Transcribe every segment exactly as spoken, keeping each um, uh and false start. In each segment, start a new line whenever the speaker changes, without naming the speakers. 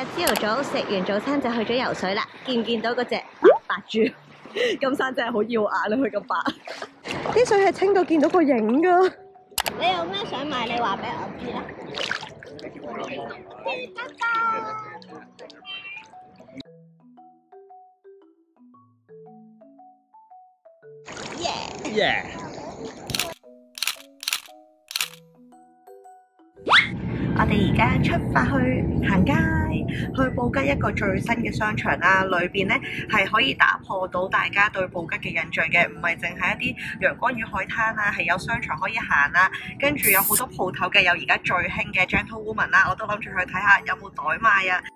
朝頭早食完早餐就去咗游水啦，見唔見到嗰隻白豬？金山真係好耀眼啊！佢咁白，啲水係清到見到個影噶。你有咩想買？你話俾我知啦。耶！
耶！
我哋而家出發去行街，去布吉一個最新嘅商場啦。裏邊咧係可以打破到大家對布吉嘅印象嘅，唔係淨係一啲陽光與海灘啊，係有商場可以行啦。跟住有好多鋪頭嘅，有而家最興嘅 Gentlewoman 啦，我都諗住去睇下有冇袋賣啊。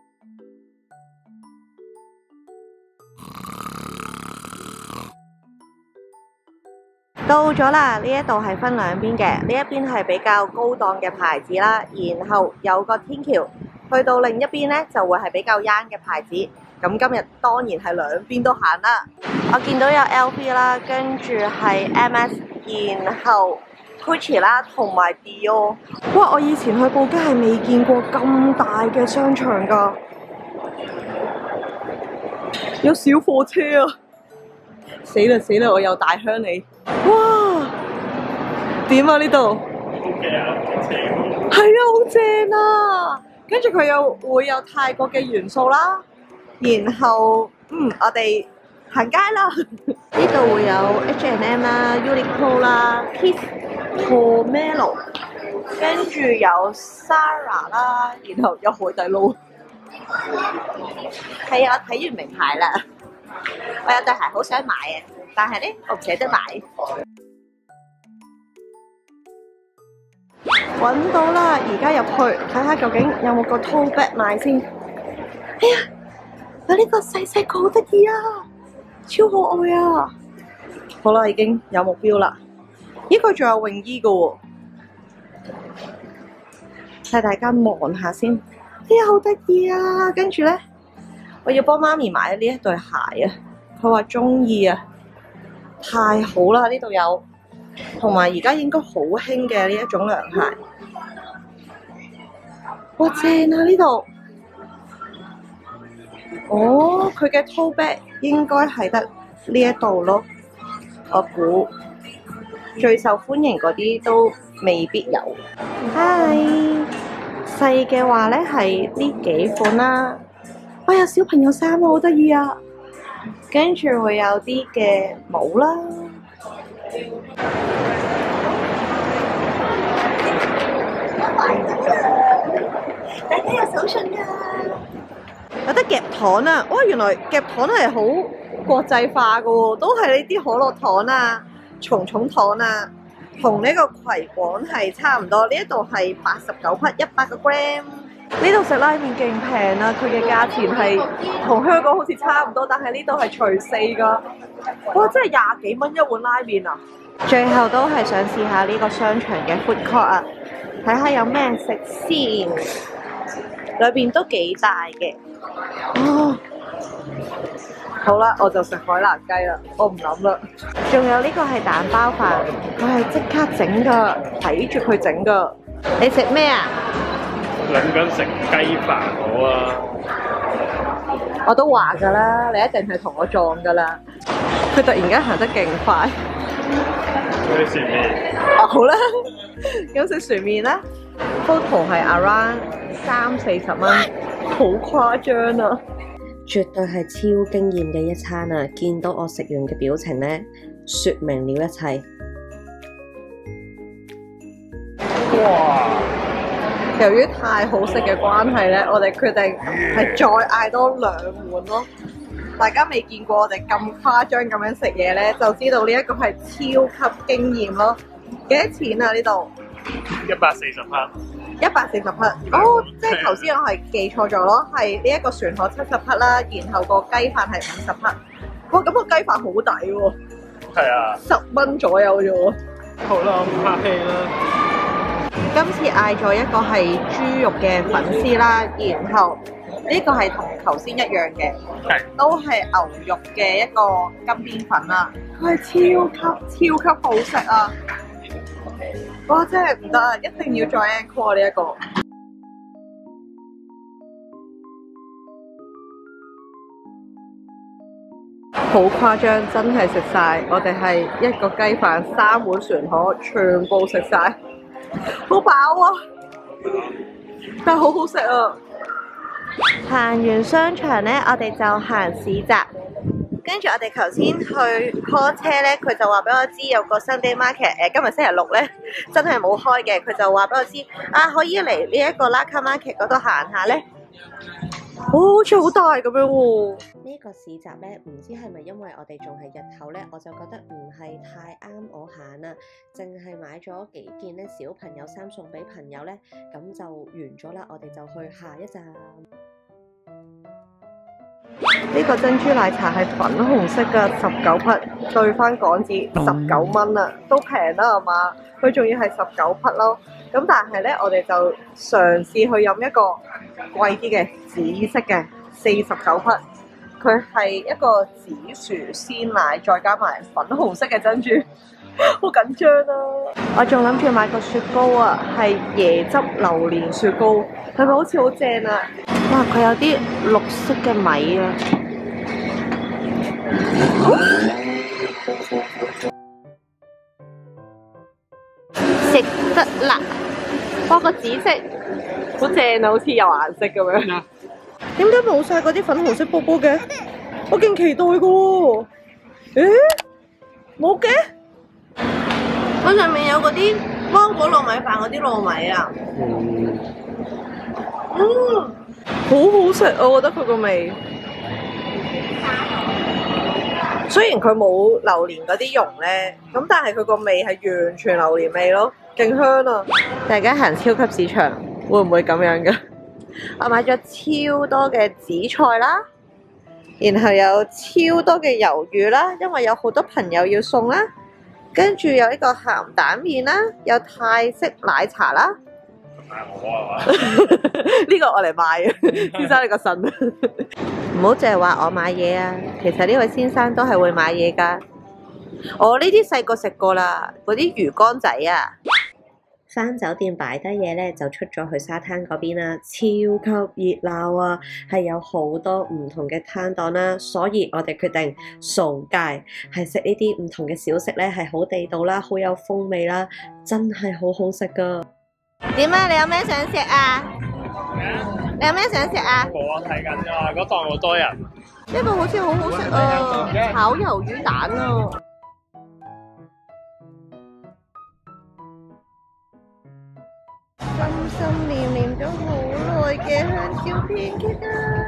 到咗啦，呢一度係分兩邊嘅，呢一邊係比較高檔嘅牌子啦，然後有個天橋，去到另一邊呢就會係比較 young 嘅牌子。咁今日當然係兩邊都行啦。我見到有 L V 啦，跟住係 M S， 然後 Gucci 啦，同埋 Dior。哇！我以前去布吉係未見過咁大嘅商場㗎，有小貨車啊！死啦死啦！我有大鄉里。哇！點啊呢度？
好嘅啊，
係啊，好正啊！跟住佢又會有泰國嘅元素啦。然後嗯，我哋行街啦。呢度會有 H and M 啦、Uniqlo 啦、Kiss、Pomelo， 跟住有 Zara 啦，然後有海底撈。係啊，我睇完名牌啦。我有對鞋好想買啊，但係咧我唔捨得買。揾到啦，而家入去睇下究竟有冇個 tote bag 買先。哎呀，有呢個細細個好得意啊，超可愛啊！好啦，已經有目標啦。呢個仲有泳衣噶喎，睇大家望下先。哎呀，好得意啊！跟住咧。我要幫媽咪買呢一對鞋啊！佢話中意啊，太好啦！呢度有，同埋而家應該好興嘅呢一種涼鞋。哇，正啊！呢度，哦，佢嘅 tote bag 應該係得呢一度咯。我估最受歡迎嗰啲都未必有。嗨，細嘅話咧係呢幾款啦。哇！有小朋友衫啊，好得意啊！跟住會有啲嘅帽啦，大家有手信㗎，有得夾糖啊！哇！原來夾糖係好國際化㗎喎，都係呢啲可樂糖啊、蟲蟲糖啊，同呢個葵廣係差唔多。呢一度係八十九匹，一百個 gram。呢度食拉麵勁平啊！佢嘅價錢係同香港好似差唔多，但係呢度係除四㗎。哇！真係廿幾蚊一碗拉麵啊！最後都係想試下呢個商場嘅 food court 啊，睇下有咩食先。裏邊都幾大嘅。哦，好啦，我就食海南雞啦，我唔諗啦。仲有呢個係蛋包飯，佢係即刻整㗎，睇住佢整㗎。你食咩啊？
諗緊食雞飯好啊！
我都話㗎啦，你一定係同我撞㗎啦。佢突然間行得勁快。
嗰啲船麵。
哦，好啦，咁食船麵啦。Photo 係 around 三四十蚊，好誇張啊！絕對係超驚豔嘅一餐啊！見到我食完嘅表情咧，説明了一切。
哇！
由於太好食嘅關係咧，我哋決定係再嗌多兩碗咯。大家未見過我哋咁誇張咁樣食嘢咧，就知道呢一個係超級驚豔咯。幾多錢啊？呢度
一百四十克。
一百四十克。哦，即係頭先我係記錯咗咯，係呢一個船河七十克啦，然後個雞飯係五十克。哇，咁個雞飯好抵喎。
係啊。
十蚊左右啫喎。
好啦，我唔客氣啦。
今次嗌咗一個係豬肉嘅粉絲啦，然後呢個係同頭先一樣嘅，都係牛肉嘅一個金邊粉啦。佢係超級超級好食啊！哇，真係唔得啊，一定要再 encore 呢一個。 好誇張，真係食晒。我哋係一個雞飯三碗船河，全部食晒，好飽啊！但係好好食啊！行完商場呢，我哋就行市集。跟住我哋頭先去 call 車呢，佢就話俾我知有個 Sunday Market，誒、呃、今日星期六呢，真係冇開嘅。佢就話俾我知啊，可以嚟呢一個 Laka Market 嗰度行下呢。哦，好似好大咁樣喎！呢個市集呢，唔知係咪因為我哋仲係日頭呢，我就覺得唔係太啱我行啦，淨係買咗幾件呢小朋友衫送俾朋友呢，咁就完咗啦。我哋就去下一站。呢個珍珠奶茶係粉紅色嘅，十九匹，兌翻港紙十九蚊啊，都平啦係嘛？佢仲要係十九匹咯。咁但係呢，我哋就嘗試去飲一個貴啲嘅紫色嘅四十九匹，佢係一個紫薯鮮奶，再加埋粉紅色嘅珍珠，好緊張啊！我仲諗住買個雪糕啊，係椰汁榴蓮雪糕，係咪好似好正啊？哇！佢有啲綠色嘅米啊，食得啦！哇，個紫色好正啊，好似有顏色咁樣。點解冇晒嗰啲粉紅色波波嘅？我勁期待噶喎！誒，冇嘅。佢上面有嗰啲芒果糯米飯嗰啲糯米啊。嗯。嗯。好好食啊！我覺得佢個味，雖然佢冇榴蓮嗰啲蓉咧，咁但係佢個味係完全榴蓮味咯，勁香啊！大家行超級市場會唔會咁樣噶？我買咗超多嘅紫菜啦，然後有超多嘅魷魚啦，因為有好多朋友要送啦，跟住有呢個鹹蛋麵啦，有泰式奶茶啦。我啊呢個我嚟買嘅，先生你個腎，唔好淨係話我買嘢啊！其實呢位先生都係會買嘢噶。我呢啲細個食過啦，嗰啲魚乾仔啊。返酒店擺低嘢咧，就出咗去沙灘嗰邊啦，超級熱鬧啊！係有好多唔同嘅攤檔啦，所以我哋決定掃街，係食呢啲唔同嘅小食咧，係好地道啦，好有風味啦，真係好好食噶。點啊？你有咩想食啊？你有咩想食啊？
冇啊，睇緊啊！嗰檔好多人。
呢個好似好好食啊！炒魷魚蛋啊！心心念念咗好耐嘅香蕉片棘啊！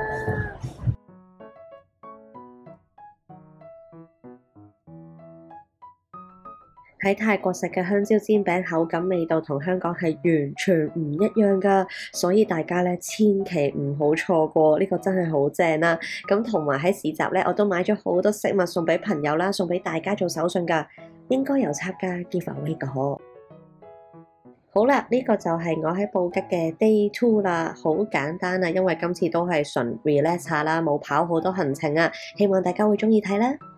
喺泰國食嘅香蕉煎餅口感味道同香港係完全唔一樣噶，所以大家咧千祈唔好錯過，呢個真係好正啦！咁同埋喺市集咧，我都買咗好多飾物送俾朋友啦，送俾大家做手信噶，應該有參加 giveaway 噶可。好啦，呢個就係我喺布吉嘅 day two 啦，好簡單啊，因為今次都係純 relax 下啦，冇跑好多行程啊，希望大家會鍾意睇啦〜